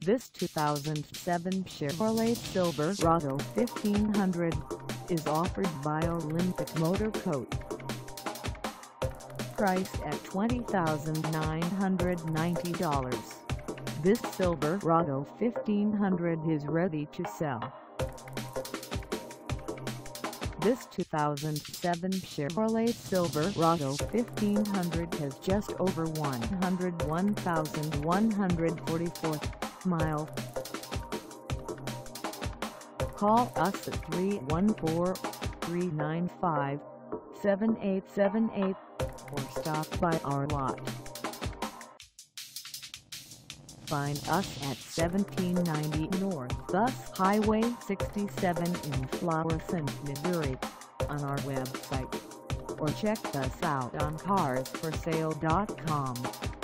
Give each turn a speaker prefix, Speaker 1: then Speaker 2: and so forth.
Speaker 1: This 2007 Chevrolet Silverado 1500 is offered by Olympic Motor Coat. Priced at $20,990, this Silverado 1500 is ready to sell. This 2007 Chevrolet Silverado 1500 has just over 101,144 miles. Call us at 314-395-7878 or stop by our lot. Find us at 1790 North Bus Highway 67 in Florissant, Missouri, on our website, or check us out on carsforsale.com.